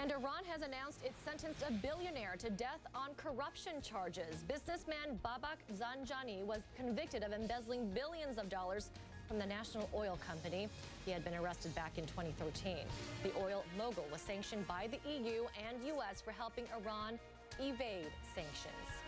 And Iran has announced it sentenced a billionaire to death on corruption charges. Businessman Babak Zanjani was convicted of embezzling billions of dollars from the national oil company. He had been arrested back in 2013. The oil mogul was sanctioned by the EU and US for helping Iran evade sanctions.